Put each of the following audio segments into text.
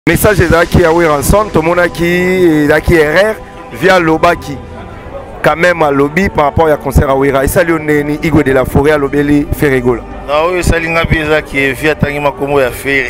Message est à Wiranson, tout le monde qui est erreur via Lobaki. Quand même à lobby par rapport à concert à Wira. Et salut Neni Igo de la Forêt à Lobeli Ferregola. Ah oui, salut Nabiza qui est via Tangima Komo à faire.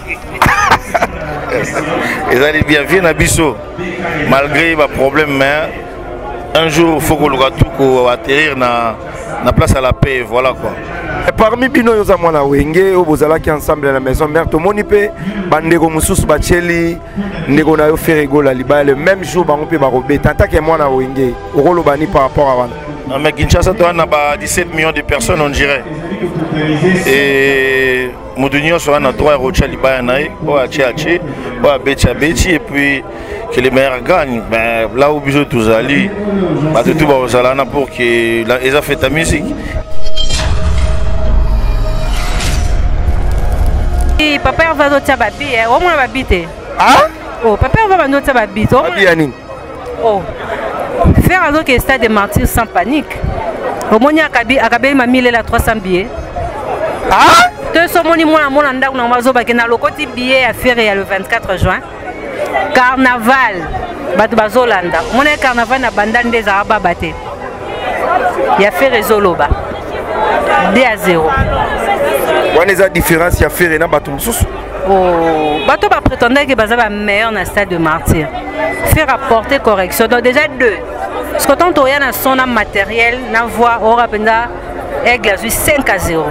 Et ça dit bien, viens Nabiso. Malgré les problèmes, mais un jour il faut que le tout atterrir na place à la paix, voilà quoi. Et parmi bino yo zamwana wenge o bozala ki ensemble à la maison mère to moni pe bandeko mususu bacheli ndeko na yo Ferregola liba le même jour bango pe barobe tanta ke mwana wenge okolo bani par rapport à wana. Non mais Kinshasa to na ba 17 millions de personnes on dirait. Et Moudunio soit na 3 rocha liba na o achi o beti et puis que les meilleurs gagnent. Ben là où besoin tous ali ba tout ba ozala pour que ils a fait ta musique. Papa va d'autres babi, au moins babi te. Ah? Oh, papa va d'autres babi. Babi ani. Oh. Faire un autre stade de martyrs sans panique. Au moins akabe m'a mis la 300 billets. Ah? Te somoni moi mon anda na mazo ba kena lokoti billet à faire le 24 juin. Carnaval. Batu bazolanda. Mon carnaval na bandane des araba baté. Il a fait Rezoloba. 2-0. On a une différence, il y a fait Rena Batum Sous. Oh, Bato va prétendre que Baza va meilleur dans le stade de martyr. Faire apporter correction. Donc déjà deux. Parce que quand on a son matériel, on voit au Rapenda, Aigle a 5-0.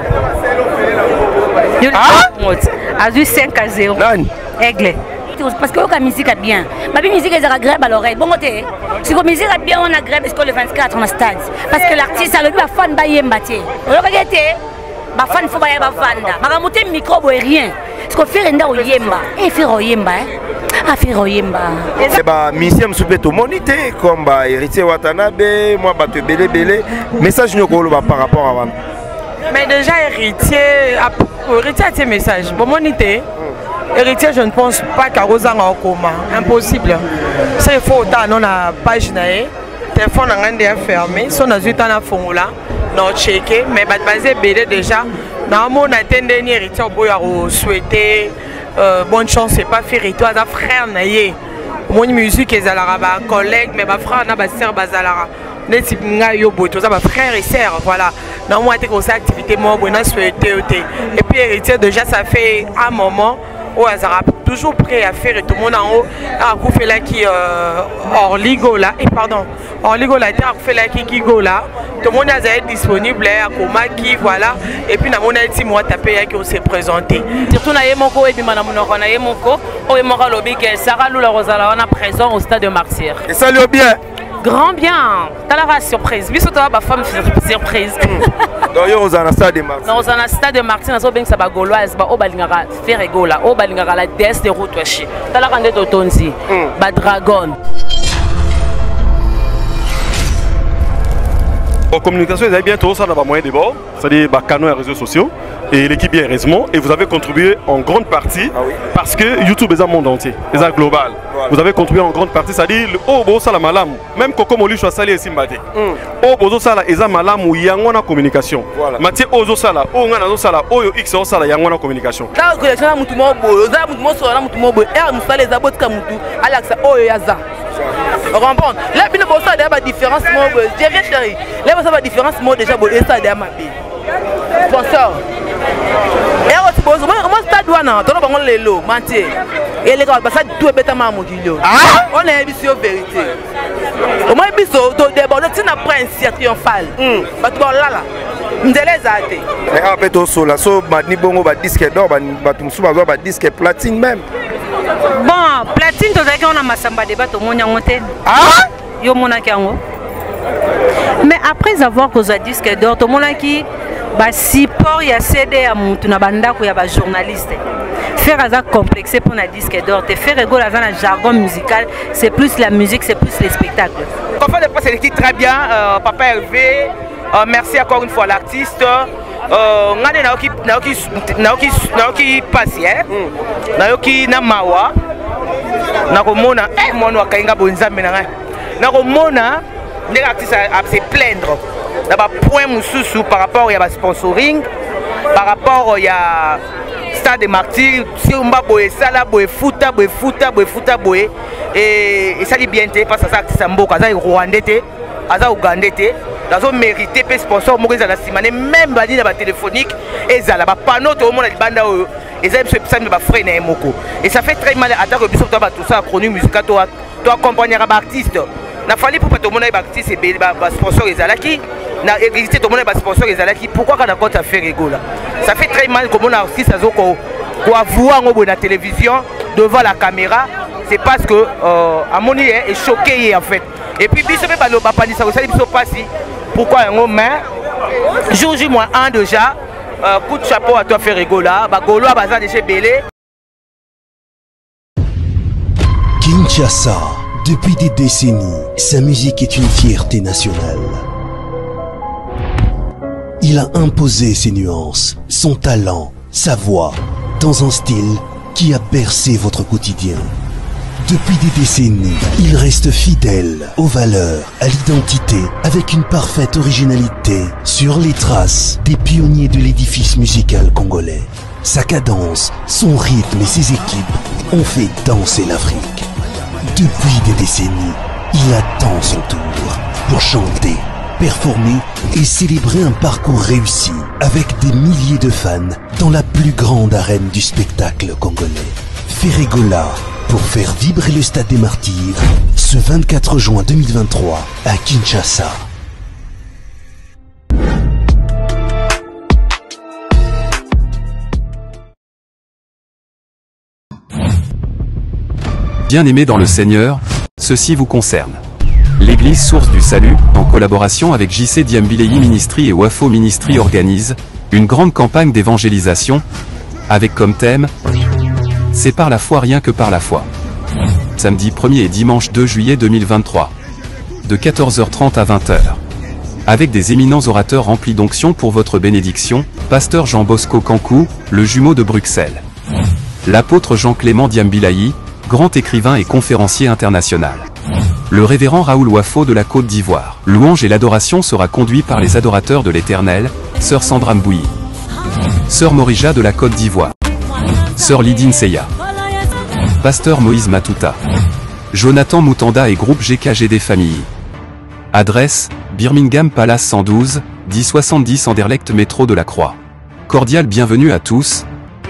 Ah? A 5-0. Aigle. Parce que la musique est bien. La musique est agréable à l'oreille. Bon côté. Si la musique est bien, on agréable parce que le 24 on a stade. Parce que l'artiste a le but à fan bailler mbati. Vous regardez. Ma fan faut pas y avoir vanda. Ma monter micro boy rien. Ce qu'on fait renda au yemba. Et faire au yemba. Ah faire au yemba. C'est bah mission souple to monité comme bah héritier Watanabe, moi bah te belé. Message nous ko par rapport à wana. Mais déjà héritier a tes messages. Bon monité. Héritier je ne pense pas qu'à Rosanga en coma. Impossible. Ça il faut autant on a page naé. Téléphone en est fermé. Son azuta na fongola. Non checké mais basé BD déjà dans mon attendé héritier boyo souhaiter bonne chance c'est pas faire toi da frère naie mon musique ezalaka ba collègue mais ba frère na ba sœur bazalara neti nga yo boy to za ba frère et sœur voilà dans moi été comme ça activité moi bonne souhaiter et puis héritier déjà ça fait un moment où Azara toujours prêt à faire et tout le monde en haut à couper là qui hors ligola et pardon hors ligola à couper là qui gola tout le monde a été disponible à Koma qui voilà et puis na mon été moi tapé qui on s'est présenté surtout na yemoko et puis madame na yemoko o yemoko lobby que Sarah Lula Rosala on a présent au stade de Martyr et salut bien grand bien t'as la surprise biso toi ba femme surprise donc yo aux na stade de Martyr non aux na stade de Martyr na so ben ça ba gauloise ba o balingara Ferregola o balingara la déesse de route washi t'as la rande totonzi ba dragon. En communication, vous avez bien tout ça dans les moyens de bord, c'est-à-dire les canaux et les réseaux sociaux, et l'équipe bien heureusement, et vous avez contribué en grande partie, parce que YouTube est un monde entier, est un global. Voilà. Vous avez contribué en grande partie, c'est-à-dire, oh, bon, ça la malam, même Coco Moli, je suis salé et Simbate. Oh, bon, ça la, est un malam où il y a une communication. Mathieu, oh, ça la, oh, on a ça la, oh, X, oh, ça la, il y a une communication. Là, il y a un mouton, il y a un mouton, et un mouton, les abots comme mouton, Alex, oh, il y a ça. Comprendre. Là, il y a une différence, j'ai rien chéri. Là, il y a une différence, moi déjà, il y a ma vie. Sponsor. Et moi, stade douane, tu as les lots, mentir. Et les gars, ça tout est bêtement à mon kilo. On est habitué aux vérités. Au moins, il y a des bords, tu n'as pas un cirque triomphal. Tu vas là. Nous allons les arrêter. Mais en fait, on a un bongo, un disque d'or, un disque platine même. Bon, platine, tu as dit qu'on a massamba débat au monde en hôtel. Ah? Yo monakango. Mais après avoir causé disque d'or, tout le monde qui bah support y a CD à mon tuna banda ko ya ba journaliste. Faire un complexe pour un disque d'or, te faire rigoler dans un jargon musical, c'est plus la musique, c'est plus les spectacles. En fait, c'est l'équipe très bien, Papa Hervé. Merci encore une fois à l'artiste. Naoki Pasien, Naoki Namawa, Nakomona, Mono Kainga Bonzambe, Nakomona, les artistes à se plaindre. D'abord, point moussou par rapport à sponsoring, par rapport à stade martyr si mba boye sala boye futa et ça dit bien parce que ça artiste mboka ça rwandais te aza ougandais te dazo mérité pe sponsor moko za la simane même bani na ba téléphonique ezala ba panneau to mona libanda oyo ezali ça me ba frère na moko et ça fait très mal attaque biso to ba tout ça chronique musical to accompagner ba artiste na fali pour pas to mona ba artiste et ba sponsor ezalaki na existé to mona ba sponsor ezalaki pourquoi quand on compte à faire rigola ça fait très mal comme on a artiste azoko ko avoir ngo na télévision devant la caméra c'est parce que Amoni est choqué en fait et puis biso pe ba lo ba panisa ko sali biso pasi pourquoi un main jour J-1 déjà coup de chapeau à toi faire rigola ba golo baza de chez Belé. Kinshasa, depuis des décennies, sa musique est une fierté nationale. Il a imposé ses nuances, son talent, sa voix, dans un style qui a bercé votre quotidien. Depuis des décennies, il reste fidèle aux valeurs, à l'identité, avec une parfaite originalité, sur les traces des pionniers de l'édifice musical congolais. Sa cadence, son rythme et ses équipes ont fait danser l'Afrique. Depuis des décennies, il attend son tour pour chanter, performer et célébrer un parcours réussi avec des milliers de fans dans la plus grande arène du spectacle congolais. Ferregola, pour faire vibrer le Stade des Martyrs, ce 24 juin 2023 à Kinshasa. Bien-aimés dans le Seigneur, ceci vous concerne. L'église Source du Salut, en collaboration avec JC Diambilei Ministry et Wafo Ministry organise une grande campagne d'évangélisation avec comme thème « C'est par la foi rien que par la foi ». Samedi 1er et dimanche 2 juillet 2023. De 14h30 à 20h. Avec des éminents orateurs remplis d'onction pour votre bénédiction, Pasteur Jean Bosco Kankou, le jumeau de Bruxelles. L'apôtre Jean-Clément Diambilei, grand écrivain et conférencier international. Le révérend Raoul Wafo de la Côte d'Ivoire. Louange et l'adoration sera conduit par les adorateurs de l'Éternel, Sœur Sandra Mbouyi, Sœur Morija de la Côte d'Ivoire, Sœur Lydine Seya, Pasteur Moïse Matuta, Jonathan Moutanda et groupe GKG des familles. Adresse, Birmingham Palace 112, 1070 Anderlecht métro de la Croix. Cordial bienvenue à tous.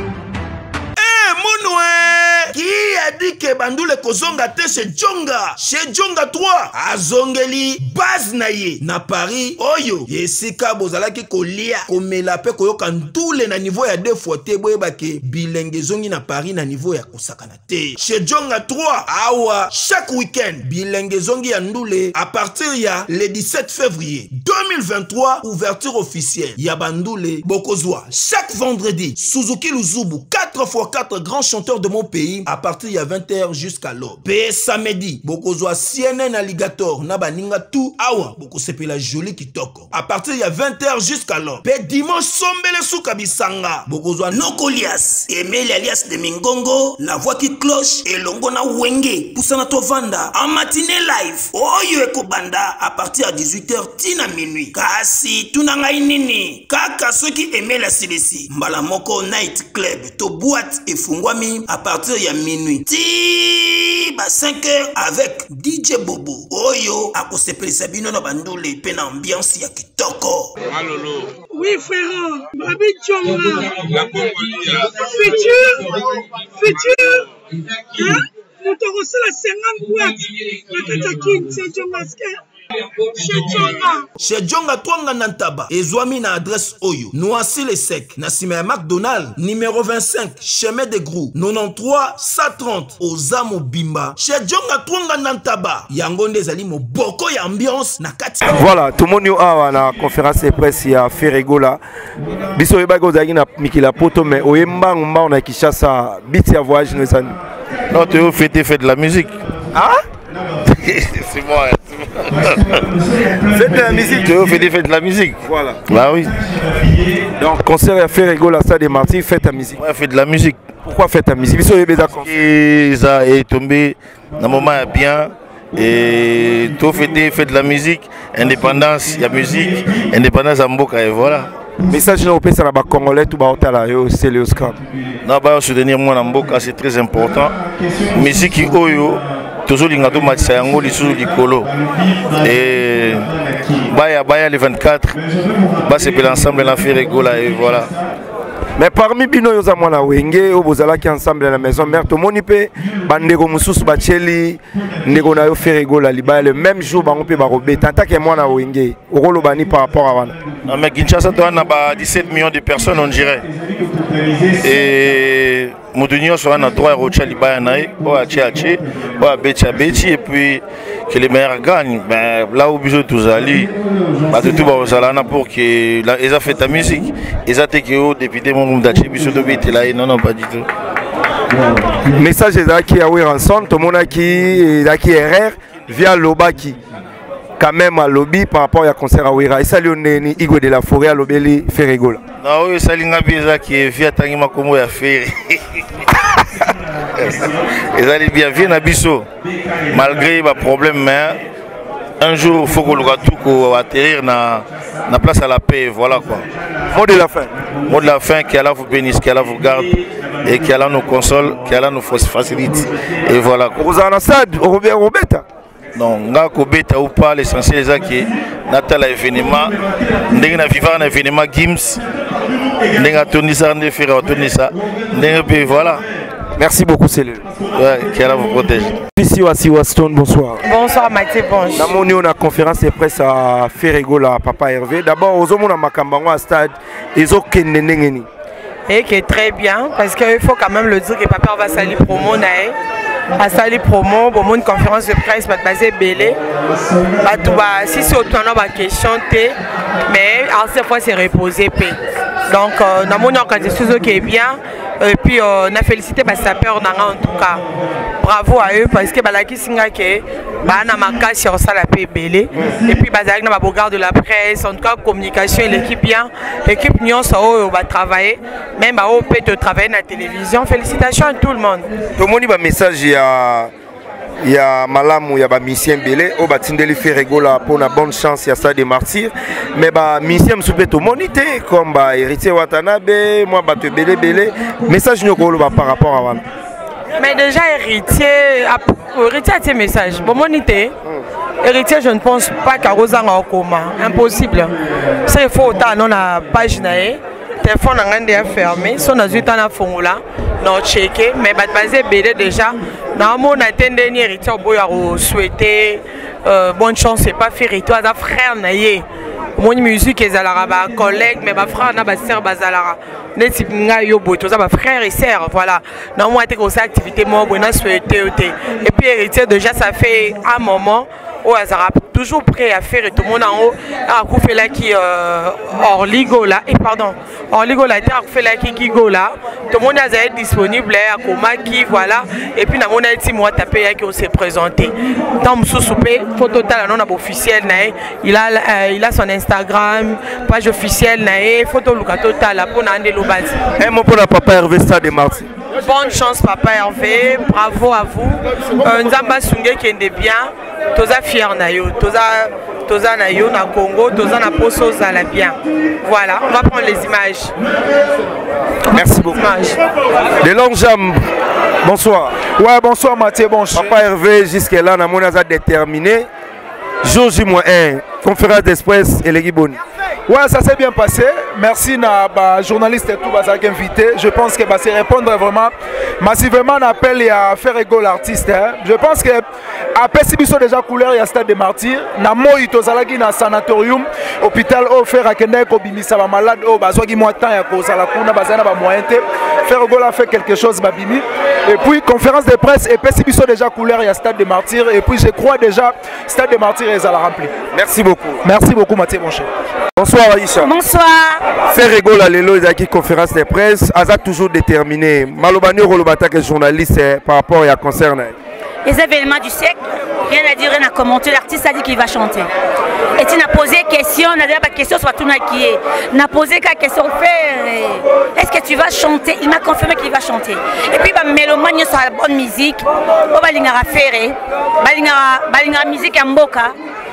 dit que Bandoule kozonga te chez Djonga 3 azongeli base na ye na Paris oyo yesika bozalaki kolia komela pe koyoka ndule na niveau ya 2 fois te boyeba ke bilenge zongi na Paris na niveau ya kosakana te chez Djonga 3 awa chaque week-end bilenge zongi ya ndule à partir ya le 17 février 2023 ouverture officielle ya Bandoule bokozwa chaque vendredi Suzuki Luzubu 4x4 grands chanteurs de mon pays à partir ya 20h jusqu'à l'aube. Pe samedi, bokozwa CNN Alligator na baninga tout awa bokosepela joli kitoko. À partir ya 20h jusqu'à l'aube. Pe dimanche sombele suka bisanga. Bokozwa Nokolias, Emile alias de Mingongo, la voix qui cloche et longo na wenge. Poussana tovanda en matinée live. Oyo ekobanda à partir à 18h tina minuit. Kasi tunanga inini. Kaka ceux qui aimaient la CDC. Mbala moko night club to boîte et fungwami à partir ya minuit. Ba 5h avec DJ Bobo. Oyo akosepeli sabino na bandule pe na ambiance ya kitoko. Malolo. Oui frère, Babi Djonga. La Congolia. Futur. Hein? Nous te reçons la 50 boîtes. La Katakin, c'est Djonga. Chez Djonga Twanga Nantaba ezwami na adresse oyo Noisy le Sec na sima ya McDonald numéro 25 chemin de Grou 93 130 Ozamo Bimba chez Djonga Twanga Nantaba yango nde ezali moboko ya ambiance na kati. Voilà tout le monde awa na conférence de presse ya Ferregola biso yeba ko zaki na mikila poto mais oyemba ngomba na Kinshasa biti ya voyage no ezani. Non tu veux fêter de la musique. Ah c'est moi. Faites de la musique. Tu veux faire de la musique. Voilà. Bah oui. Donc concert à Ferregola à Stade des Martyrs, faites ta musique. Ouais, fait de la musique. Pourquoi faites ta musique? Et ça est tombé dans un moment bien. Et tout fait de la musique, indépendance, il y a musique, indépendance à Mboka et voilà. Message na opesa na ba congolais tout ba otala yo c'est le Oscar. Na ba soutenir moi na mboka c'est très important. Musique oyo toujours linga to match yango lisusu likolo. Et baya le 24 ba c'est l'ensemble na faire rigola et voilà. Mais parmi bino yoza mwana wenge o bozala ki ensemble à la maison mère to moni pe bandeko mususu bacheli ndeko na yo faire rigola libaya le même jour bango pe ba robeta tant que mwana wenge okolo bani par rapport à wana. Non mais Kinshasa to na ba 17 millions de personnes on dirait. Et Moudunio soit na droit rocha libaya nae o achi o beti et puis que les meilleurs gagnent. Ben là où besoin tous ali ba tout ba ozalana pour que ils a fait ta musique ils a été que au député mon d'achi biso de beti là non pas du tout. Message ezaki awe ranson to mona ki ezaki erreur via lobaki quand même à lobby par rapport à concert à Wira et salut ni Igwe de la Forêt à lobeli fait rigola. Non oui salinga biza qui via tangi makomo ya faire. Ils allaient bien venir à Bisso malgré les problèmes mais un jour il faut que le tout atterrir na place à la paix voilà quoi. Mot de la fin. Mot de la fin qui Allah vous bénisse, qui Allah vous garde et qui Allah nous console, qui Allah nous facilite et voilà. Vous en stade Robeta. Non, nga ko beta ou pas l'essentiel est que natal événement ndenge na vivre un événement Gims ndenge atonisa ndenge faire atonisa ndenge voilà. Merci beaucoup Célé. Ouais, qui Allah vous protège. Ici Wasiwa Stone, bonsoir. Bonsoir Mathieu, bonjour. Dans mon na conférence de presse à Ferregola Papa Hervé. D'abord aux hommes na makambango à stade ezo kendengeni. Et qui est très bien parce qu'il faut quand même le dire que Papa va salir promo nae. À salir promo, pour une conférence de presse basée belé. Si c'est autant de questions mais à cette fois c'est reposé p. Donc dans mon organisation qui est bien. Et puis on a félicité Sapeur en tout cas. Bravo à eux parce que balaki singa ke bana maka sur ça la paix belé et puis bazaki na ba de la presse en tout cas communication l'équipe bien l'équipe Nyon ça va travailler même ba on peut travailler na télévision. Félicitations à tout le monde. Tout le monde ba message il y a Malamu, il y a Missien Belé, au Batindeli fait rigola pour la bonne chance, il y a ça des martyrs. Mais Missien me soupait au monité, comme héritier Watanabe, moi Bate Belé, message nous par rapport à Wana. Mais déjà héritier a ses messages. Bon monité, héritier je ne pense pas qu'à Rosa en coma, impossible. C'est faux, on a la page nae. Téléphone est fermé, son azuta na fongola, non checké, mais basé belé déjà. Dans mon attendé ni héritier au souhaiter bonne chance, c'est pas faire toi da frère naie. Mon musique est à la collègue, mais ma frère n'a pas sœur bazalara. Les types yo boto, ça ma frère et sœur, voilà. Dans moi été comme ça activité moi bonne souhaiter. Et puis héritier déjà ça fait un moment. Oh, Azara toujours prêt à faire et tout le monde en haut à couper là qui hors ligo là et pardon hors ligo là à couper là qui go là tout le monde est disponible à Koma qui voilà et puis na mon petit moi tapé qui on s'est présenté dans mon sous-soupé photo total non officiel il a son Instagram page officielle photo Luka total pour n'ande lo base un mot pour la Papa Hervé Stade de Marseille. Bonne chance Papa Hervé, bravo à vous. Nzamba Sungé qui est bien, toza fier na yo, toza na yo na Congo, toza na poso za la bien. Voilà, on va prendre les images. Merci beaucoup. De longues jambes. Bonsoir. Ouais, bonsoir Mathieu, bonsoir. Papa Hervé jusqu'à là, on a déterminé. Jour J-1, conférence d'Express et les Giboni. Ouais, ça s'est bien passé. Merci à journaliste et tout qui invité. Je pense que c'est répondre vraiment massivement à l'appel et à faire égaux l'artiste. Je pense que après si nous déjà couleur il y a stade des martyrs. Na moi tozalaki na sanatorium hôpital au faire à Kenya ko bimisa ba malade au bazwaki moi temps ya ko sala kuna bazana ba moyen te faire égaux a fait quelque chose babimi. Et puis conférence de presse et puis si nous déjà couleur il y a stade des martyrs et puis je crois déjà stade des martyrs est à la rempli. Merci beaucoup. Merci beaucoup Mathieu mon cher. Bonsoir Aïcha. Bonsoir. Faire rigoler Lelo Izaki conférence de presse, Aza toujours déterminé. Malobani Rolobata que journaliste par rapport à concert. Les événements du siècle, rien à dire, rien à commenter. L'artiste a dit qu'il va chanter. Et tu n'as posé question, n'a pas question sur tout qui est. N'a posé qu'à question est-ce que tu vas chanter? Il m'a confirmé qu'il va chanter. Et puis bah mélomanie sur la bonne musique, on va l'ingara faire, balingara musique à Mboka.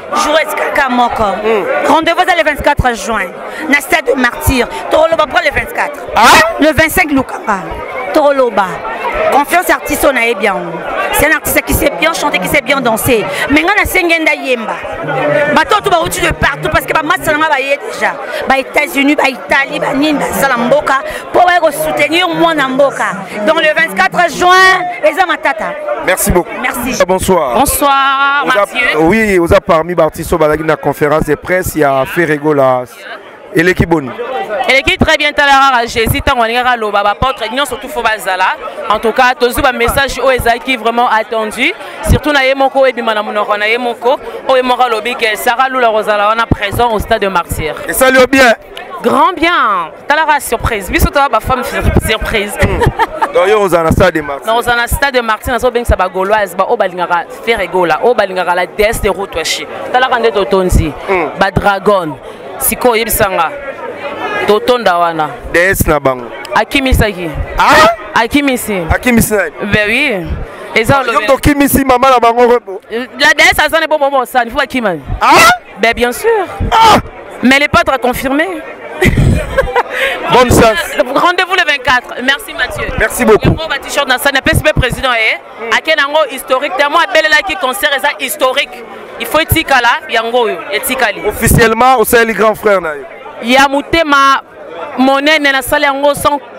jouer Kaka Moko. Rendez-vous le 24 juin. Na stade de Martyr. Toroloba prend le 24. Le 25 Lukanga. Toroloba. Confiance artiste on a bien. C'est un artiste qui sait bien chanter, qui sait bien danser. Mais on a Sengenda Yemba. Bateau tout au-dessus de partout parce que ma masse va déjà. Bah États-Unis, bah Italie, bah Nina, Salamboka pour soutenir moi Namboka. Donc le 24 juin, les Amatata. Merci beaucoup. Merci. Bonsoir. Bonsoir, Mathieu. Oui, vous avez parmi l'artiste au la conférence de presse, il y a Ferrego là. Et l'équipe bonne. Et l'équipe très bien talara Jésus tant on ira lo baba porte réunion surtout faut bazala. En tout cas, tous un message au Ezaki vraiment attendu. Surtout na yemoko et bimana munoko na yemoko o yemoko lobi que Sarah Lula Rosala on a présent au stade de Martyr. Et salut bien. Grand bien. Talara surprise. Biso to ba femme surprise. Donc yo au stade de Martyr. Non, au stade de Martyr na so ben sa ba gauloise ba o balingara Ferrego là, o balingara la déesse de route washi. Talara ndeto tonzi. Ba dragon. Siko yebisanga. Totonda wana. DS na bango. Akimisaki. Akimisi. Akimisi. Ben oui. Et ça le. Donc Akimisi maman na bango repo. La DS ça n'est pas bon ça, il faut Akimani. Ben bien sûr. Mais elle n'est pas très confirmée. Bonne chance. Rendez-vous le 24. Merci Mathieu. Merci beaucoup. Le t-shirt dans ça n'est pas président à quel ango historique. Moi belle là qui concert ça historique. Il faut etikala yango etikali. Officiellement au sein les grands frères na. Ya mutema monnaie na salle yango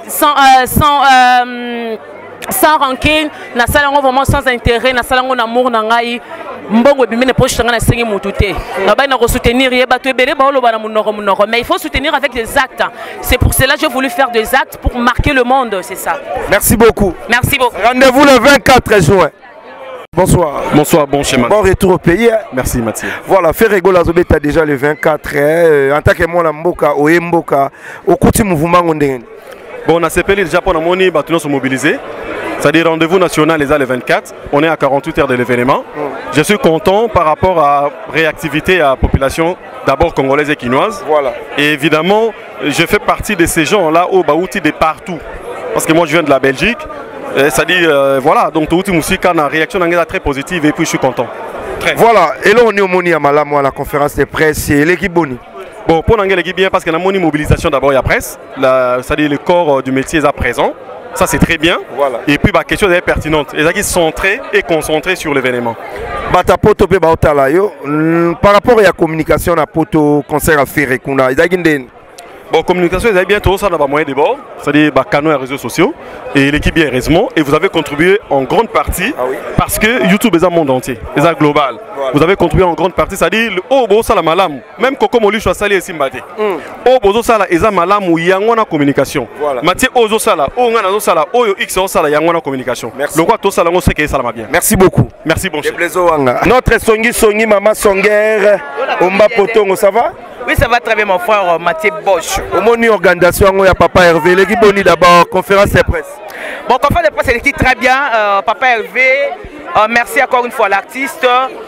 sans rancune na salle yango vraiment sans intérêt na salle yango na amour na ngai mbongo bimene poche tanga na sengi mutute na ba na ko soutenir ye bato ebele ba oloba na munoko mais il faut soutenir avec des actes. C'est pour cela que j'ai voulu faire des actes pour marquer le monde, c'est ça. Merci beaucoup. Merci beaucoup. Rendez-vous le 24 juin. Bonsoir. Bonsoir, bon schéma. Bon retour au pays. Merci Mathieu. Voilà, Ferrego Lazobeta déjà le 24. En tant que moi, Mboka, Mboka, au côté mouvement, on est. Bon, on a CPL déjà pour nous, nous sommes mobilisés. C'est-à-dire rendez-vous national les le 24. On est à 48 heures de l'événement. Je suis content par rapport à réactivité à la population, d'abord congolaise et quinoise. Voilà. Et évidemment, je fais partie de ces gens-là au Baouti de partout. Parce que moi, je viens de la Belgique. C'est-à-dire, voilà, donc tout musique a une réaction très positive et puis je suis content. Voilà, et là on est au Moni à Malam à la conférence de presse et l'équipe Boni. Bon, pour l'équipe bien parce qu'il y a une mobilisation d'abord, il y a presse, c'est-à-dire le corps du métier est à présent, ça c'est très bien. Voilà. Et puis, quelque chose est pertinente, ils sont centrés et concentrés sur l'événement. Par rapport à la communication, à poto concert à faire, bon, communication, vous avez bien tout ça dans les moyens de bord, c'est-à-dire les canaux et les réseaux sociaux, et l'équipe bien heureusement, et vous avez contribué en grande partie, parce que YouTube est un monde entier, est un global. Voilà. Vous avez contribué en grande partie, c'est-à-dire, oh, bon, ça la malam, même Coco Molu, je suis allé ici, oh, bon, ça la, est un malam où il y a une communication. Mathieu, oh, ça la, oh, on a ça la, oh, X, ça la, il y a une communication. Merci. Donc, tout ça, on sait que ça va bien. Merci beaucoup. Merci, bon. Notre Songi, Maman Songer, Omba Potongo, ça va? Oui, ça va très bien, mon frère Mathieu Bosch. Au moni organisation, il y a Papa Hervé. L'équipe Boni d'abord, conférence de presse. Bon, conférence de presse, c'est l'équipe très bien. Papa Hervé, merci encore une fois à l'artiste.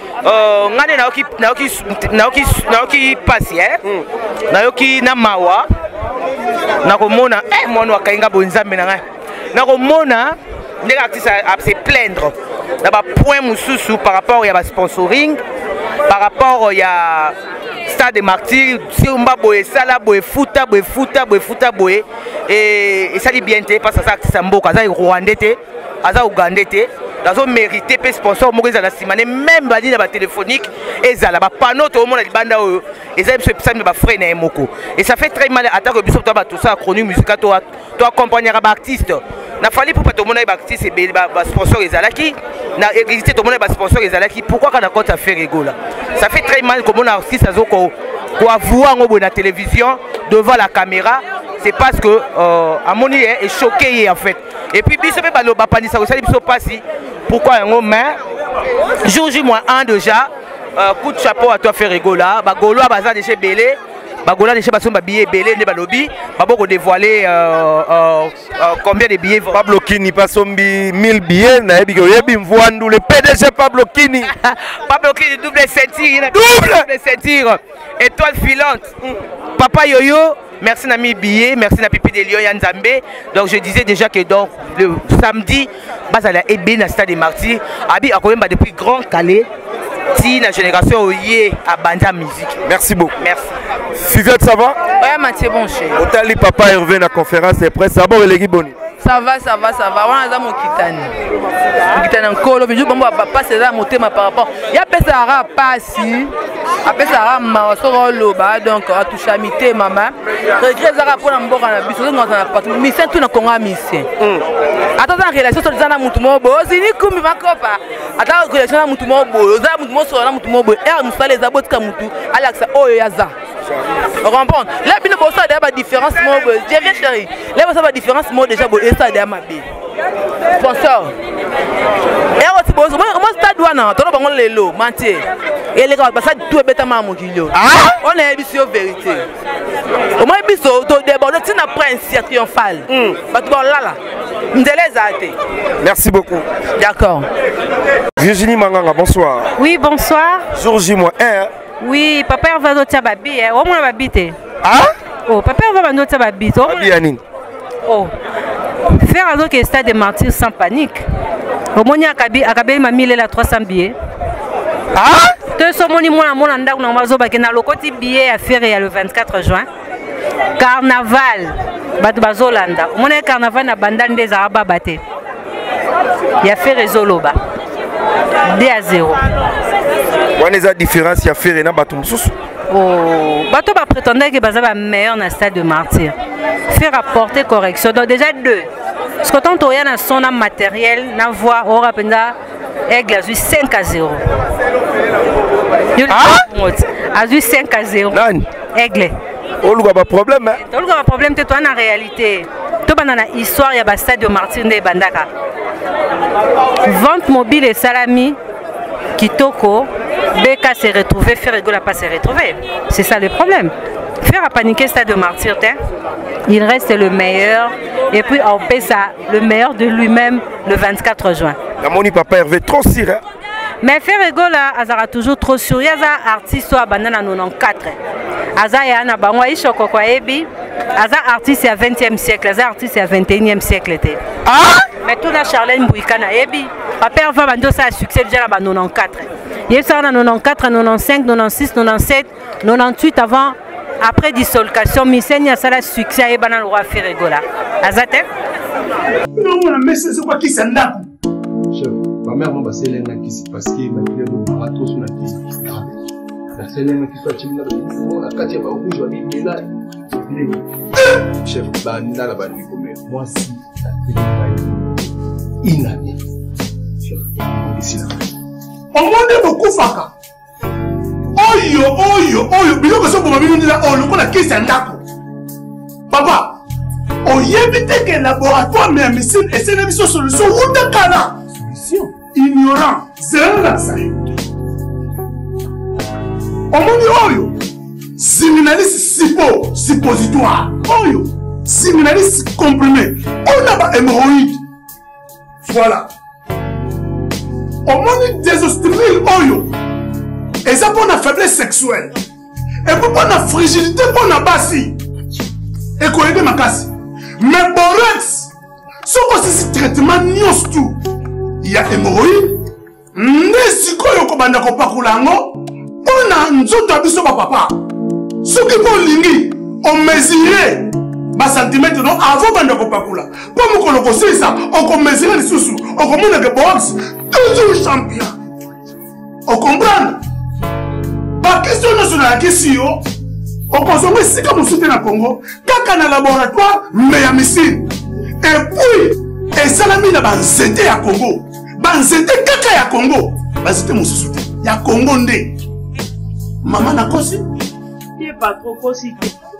Naoki Passier, Naoki Namawa, Nakomona, Mono Kainga Bonzambe, Nakomona, les artistes à se plaindre. D'abord, point Moussoussou par rapport à sponsoring, par rapport à Stade de Martyr, si on va boyer ça là, boyer fouta, et ça dit bien parce que ça c'est Mboka, ça est rwandais, ça ougandais, ça mérité pe sponsor mo za la simane même badi na ba téléphonique et ça là ba panneau tout le monde di banda et ça ça me ba frère na moko et ça fait très mal attaque que biso tout ça chronique musical toi accompagner ba artiste na fallait pour pas tout le monde ba artiste et ba sponsor ezalaki na exister tout le monde ba sponsor ezalaki pourquoi quand on a fait rigoler ça fait très mal comme on artiste azoko quoi voir en la télévision devant la caméra c'est parce que Amoni est choqué en fait et puis biso pe balo ba panisa ko sali biso passi pourquoi un main jour J-1 déjà coup de chapeau à toi Ferrego là ba golo baza déjà belé ba gola déjà baso ba billet belé ne ba lobby ba boko dévoiler combien de billets Pablo Kini pasombi 1000 billets na yebi ko yebi mvandu le PDG Pablo Kini double ceinture étoile filante papa Yoyo. Merci Nami Billet, merci na Pipi de Lyon Yanzambe. Donc je disais déjà que donc le samedi, Bazala et Béna Stade de Martyr, Abi a quand même depuis Grand Calais, ti la génération oye à banda musique. Merci beaucoup. Merci. Fivette, ça va? Ouais, Mathieu, bon cher. Otali papa Hervé na conférence de presse, ça va ou les boni? Ça va. On a mon kitani. Kitani encore, mais je bon papa c'est là monter ma par rapport. Il y a pesara passi. Après ça ma so loba donc a touché amité maman. Regret ça pour na mboka na biso dans na partout. Mission tout na Congo mission. Attends relation sur na mutu mobo. Zini kumi makopa. Attends relation na mutu mobo. Za mutu mo so na mutu mobo. Er musale za botka mutu. Alexa oyo yaza. On comprend. Là, il y a une différence. J'ai rien chéri. Là, il y a une différence. Déjà, il y a une sponsor. Et aussi, moi, stade douane, tu vois, les lots, mentir. Et les gars, ça tout est bête à ma mouille. On est habitué aux vérités. Au moins, il y a des tu n'as pas un siècle triomphal. Merci beaucoup. D'accord. Virginie Manganga, bonsoir. Oui, bonsoir. Jour J-1. Oui, papa va doter babi, au moins babité. Ah? Oh, papa va doter babi. Oh. Faire un autre stade de martyrs sans panique. Au moins, Akabe m'a mis la 300 billets. Ah? Tout ce monde, moi, mon anda, on va zoba, qui n'a le côté billet à faire le 24 juin. Carnaval, Batbazolanda. Mon carnaval na bandan des Arabes batté. Il y a fait Rezoloba. 2-0. Quelle est la différence il y a fait Rena Batum Sous? Oh, Bato va prétendre que Baza meilleur dans le stade de martyr. Faire apporter correction. Donc déjà deux. Parce que tant qu'il y a son matériel, na voix, on rappelle Aigle a eu 5-0. A eu 5-0. Aigle. On a pas problème. On a pas problème, c'est toi en réalité. Tout dans la histoire, il y a un stade de martyr de Bandaka. Vente mobile et salami. Kitoko, Beka s'est retrouvé, Ferrego n'a pas s'est retrouvé. C'est ça le problème. Faire à paniquer stade de martyr, il reste le meilleur. Et puis on paie ça, le meilleur de lui-même le 24 juin. La moni papa Hervé trop sire. Mais Ferrego là, Azara toujours trop sûr. Il y a un artiste à Bandana 94. Azara y a un bango Ishoko kwa ebi. Azara artiste à 20e siècle, Azara artiste à 21e siècle. Ah! Mais tout la Charlène Bouikana ebi. Papa Hervé Bando ça a succès déjà là 94. Il y a ça en 94, 95, 96, 97, 98 avant. Après dissolution, Missène y a ça la succès et banal le roi Ferrego là. Azate? Non, mais c'est quoi qui s'en a? Ma mère m'a passé l'un qui s'est passé, ma fille m'a raté sur la piste. La scène qui soit timide, on a quatre pas rouge, on est là. Chef, banda la bande comme moi si ça fait une année. Chef, ici là. On m'a beaucoup faka. Oyo, biloko so pour mabino ndila o lokola kesi ndako. Papa, on y évite que laboratoire mais médecine et c'est une solution ou de cana. Solution ignorant, c'est là ça. Omoni oyo. Siminaliste suppositoire. Oyo. Siminaliste comprimé. On a pas hémorroïde. Voilà. Omoni désostérile oyo. Et ça pour la faiblesse sexuelle. Et pour la fragilité pour la bassi. Et qu'on aide ma casse. Mais borex, ce que c'est traitement nios tout. Il y a hémorroïde. Nesiko yoko banda ko pakulango. On a nzoto abiso papa. Ce qui pour lingi, on mesurait bas centimètre non avant banda ko pakula. Pour me koloko ça, on mesurait les sous. On commande que box toujours champion. On comprend? La question nationale question, on consomme ici comme on soutient le Congo, kaka na laboratoire, mais à missile. Et puis, et salami na banzete ya Congo. Banzete kaka ya Congo. Banzete mon soutien. Ya Congo ndé. Maman na kosi? Il n'est pas trop kosi.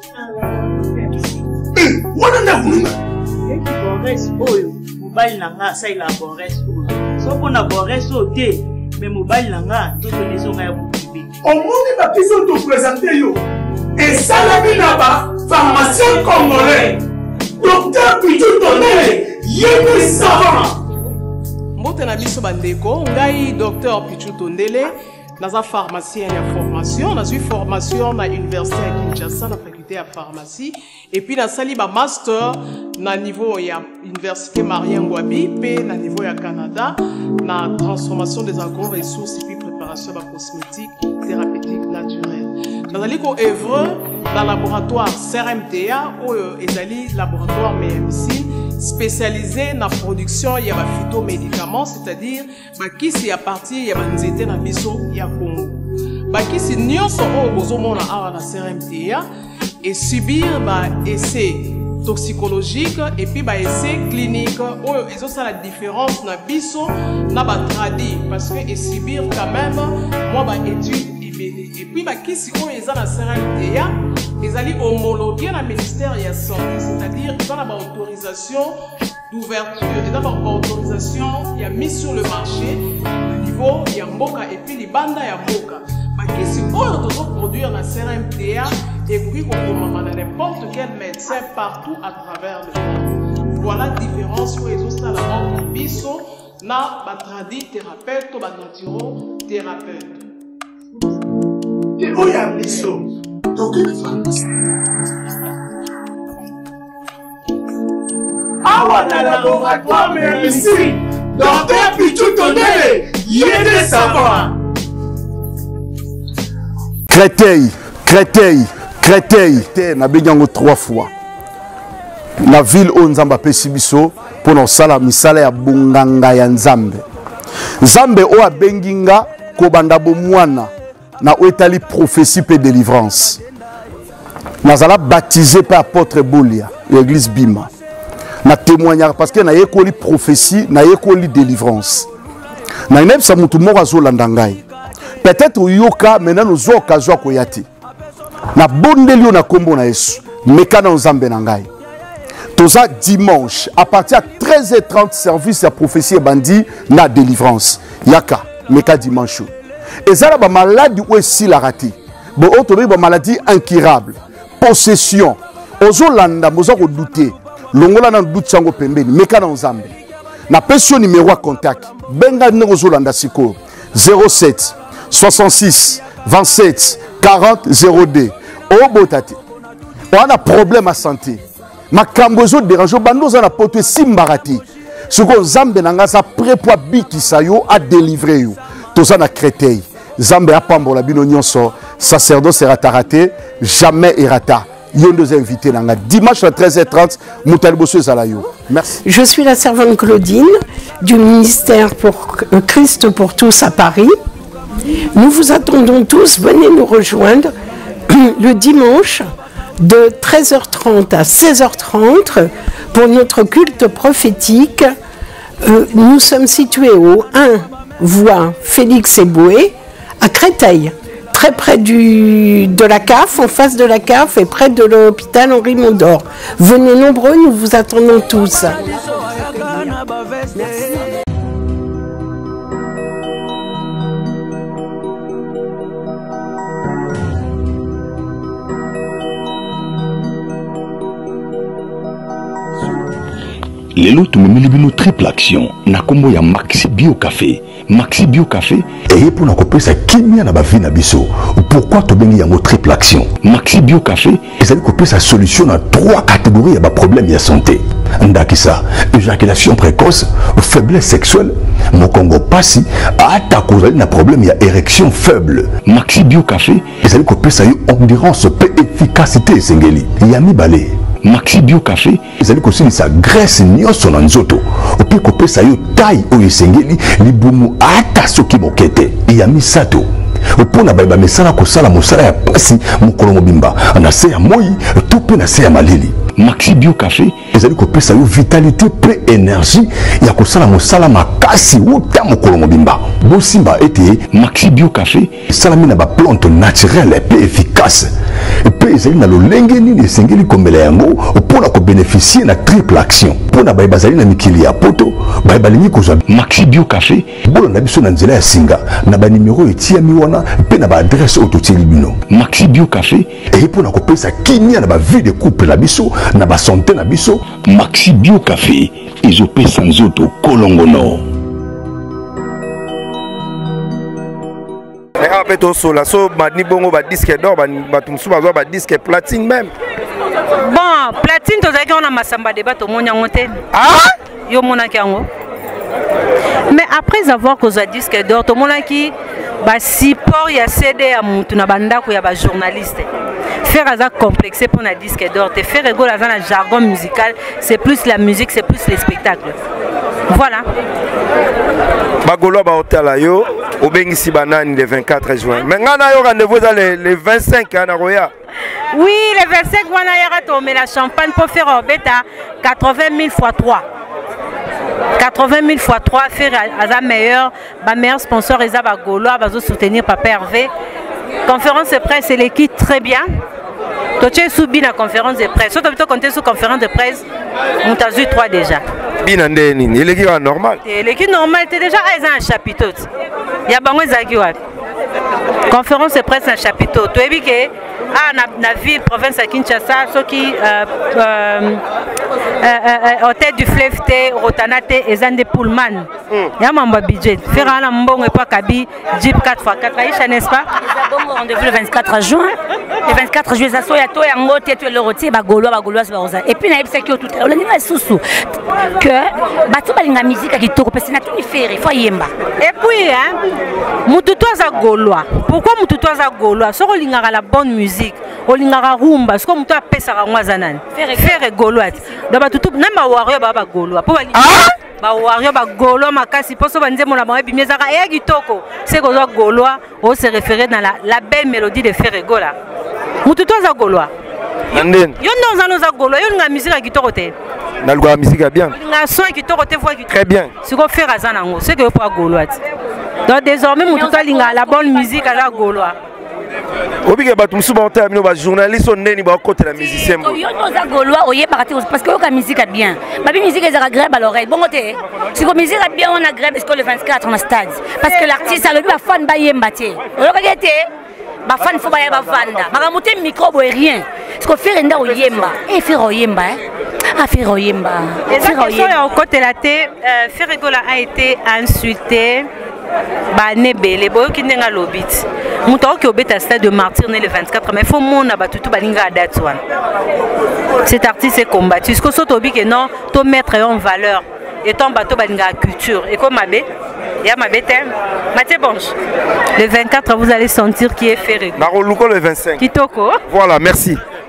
Wana na kununga. Et qui borès oyo, mobile nanga ça il a borès oyo. So qu'on a borès oté, mais mobile nanga tout les gens ya au monde va qu'ils ont tout présenté yo. Et ça la vie là-bas, pharmacien congolais, docteur Pichu Tondele, yémi savant. Mbote na biso bandeko, ngai docteur Pichu Tondele, naza pharmacien ya formation, na suis formation na université à Kinshasa na faculté à pharmacie et puis na sali ba master na niveau ya université Marien Ngouabi, pe na niveau ya Canada na transformation des agro-ressources et puis préparation de cosmétiques thérapeutiques naturelles. Dans le laboratoire CRMTA ou le laboratoire MMC spécialisé dans la production de phytomédicaments, c'est-à-dire qui c'est à partir de nzete na biso ya Congo. Qui c'est nyonso o bozomona awa na CRMTA et subir essai toxicologique et puis essai clinique où ils ont ça la différence na biso na tradi parce que et subir quand même moi étude et puis qui si on est dans la CRMTA ils allaient homologuer le ministère de la santé, c'est-à-dire ils ont la autorisation d'ouverture et d'abord autorisation il y a mis sur le marché le niveau il y a mboka et puis les bandes il y a mboka qui si on doit produire la CRMTA et puis on peut n'importe quel médecin partout à travers le monde. Voilà la différence où ils ont ça la mort biso na batradi thérapeute ou naturo thérapeute. Et où y a biso donc awa na laboratoire mais ici docteur Pichou Tondele yéde savoir. Créteil, na benyango 3 fois. La ville où Nzamba Pesibiso pour nos sala misala ya bunganga ya Nzambe. Nzambe o abenginga ko banda bomwana na oetali prophétie pe délivrance. Nazala baptisé par apôtre Bolia, l'église Bima. Na témoignage parce que na yekoli prophétie, na yekoli délivrance. Na ineb sa mutu moko azolanda ngai. Peut-être yoka maintenant nous avons occasion koyati. Na bondelio na kombo na Yesu. Meka na Nzambe na ngai. Toza dimanche à partir de 13h30 service ya prophétie bandi na délivrance. Yaka meka dimanche. Ezala ba maladie ou si la rati. Bo otobe ba maladie incurable. Possession. Ozolanda mozo ko douter. Longola na doute sango pembeni meka na Nzambe. Na pesio numéro à contact. Benga ne ozolanda siko 07 66 27 40 02. Oh botati. On a problème à santé. Ma kambozo dérange bando za na poto simbarati. Suko Nzambe nanga sa prépoa biki sayo a délivrer yo. Toza na Créteil. Nzambe a pambola bino nyonso. Sacerdoce raté, jamais errata. Yon deux invités nanga dimanche à 13h30 Moutal Bosso Zalayo. Merci. Je suis la servante Claudine du ministère pour Christ pour tous à Paris. Nous vous attendons tous, venez nous rejoindre le dimanche de 13h30 à 16h30 pour notre culte prophétique. Nous sommes situés au 1 voie Félix Eboué à Créteil, très près de la CAF, en face de la CAF et près de l'hôpital Henri Mondor. Venez nombreux, nous vous attendons tous. Lelo tumemeli bino triple action na kombo ya Maxi Bio Café. Maxi Bio Café et pour na kopesa kimia na ba vie na biso. Pourquoi to bengi yango triple action? Maxi Bio Café ezali kopesa solution na 3 catégories ya ba problème ya santé. Ndakisa, éjaculation précoce, faiblesse sexuelle, mokongo pasi, ata kozali na problème ya érection faible. Maxi Bio Café ezali kopesa yo endurance pe efficacité esengeli. Yami balé. Maxi Bio Café ezali kosilisa graisse nyonso na nzoto ope kopesa yo taille oyo esengeli libumu ata soki mokete ya misato opona bayeba mesala kosala mosala ya pasi mokolo mobimba na se ya moi to pe na se ya malili. Maxi Bio Café ezali kopesa yo vitalité pe énergie ya kosala mosala makasi uta mokolo mobimba. Bosimba ete Maxi Bio Café salami na ba plante naturelle pe efficace pe ezali na lolenge nini esengeli kombela yango mpona kobénéficier na triple action mpona bayeba bazali na mikili ya poto bayeba lingi kozwa Maxi Bio Café bolanda biso na nzela ya singa na banimero etiami wana mpe na baadresse oyo totieli bino. Maxi Bio Café eye mpona kopesa kimia na bavie de couple na biso na basanté na biso. Maxi Bio Café ezopesa nzoto kolongono. Disque d'or, disque platine même. Bon, platine, tu as dit qu'on a massamba débat au monde. Mais après avoir causé disque d'or, tout le monde qui support ya CD ya mutu na bandako ya ba journaliste. Faire un complexé pour un disque d'or. Te faire rigoler dans un jargon musical, c'est plus la musique, c'est plus les spectacles. Voilà. Bagolo ba hotel yo, obengisi banani le 24 juin. Mais ngana yo rendez-vous dans les 25 à Nagoya. Oui, le 25 on a tomé la champagne pour faire un bêta 80 000 x 3. 80 000 x 3 faire un meilleur sponsor et Bagolo va soutenir Papa Hervé. Conférence de presse, c'est l'équipe très bien. Tu es subi la conférence de presse. Si tu as compté sur conférence de presse, on t'a vu 3 déjà. Bien, l'équipe normale. L'équipe normale, tu es déjà à un chapitre. Il y a beaucoup de conférence de presse, un chapitre. Tu as vu que la ville, province de Kinshasa, ceux qui hôtel du fleuve, Rotanate et Zande Pullman. Il y a un budget. Faire un bon et pas Kabi, Jeep 4x4. Aïcha, n'est-ce pas? Rendez-vous le 24 juin. Le 24 juillet, ça soit toi et Ango, tu es le rotier, Bagolo, et puis, il y a tout le sous que Batou Balinga musique qui tourne, parce que c'est tout fait, il faut yemba. Et puis, Moutoutois à Gaulois. Pourquoi Moutoutois à Gaulois? Si on a la bonne musique, on a rumba, parce qu'on a pèse à Wazanan. Faire Gaulois. D'abord, tout le monde a Baba Gaulois. Ba wario ba Gaulois makasi poso banze mona ba bimeza ka ya kitoko c'est que Gaulois on se référer dans la belle mélodie de Faire Gola. Moutoutois à Gaulois. Anden. Yo non za Gaulois, yo nga musique à kitoko te. Na lwa musique bien. Nga son kitoko te voix kitoko. Très bien. C'est qu'on fait razanango, c'est que pour Gaulois. Donc désormais Moutoutois linga la bonne musique à la Gaulois. Obike ba tumsu ba hotel ba journaliste on neni ba côté la musicien. Yo za Gaulois oye parati parce que la musique est bien. Ma musique est agréable à l'oreille. Bon côté. Si la musique est bien on agréable parce que le 24 on a stade. Parce que l'artiste a le ba fan ba yemba te. O regardez ba fan faut ba ya ba vanda. Ba monter micro boy rien. Parce que faire nda o yemba. Et faire o yemba hein. Faire o yemba. Et ça au côté la té Faire Gola a été insulté. Banebele boyo ki ndenga lobit muto ki obeta stade de martyr né le 24 mais faut mona batutu balinga date wan cet artiste est combattu ce que so tobi que non to mettre en valeur et ton bateau balinga culture et comme mabe ya mabe thème Mathieu Bonche le 24 vous allez sentir qui est Faire Gola Maroluko le 25 Kitoko voilà merci.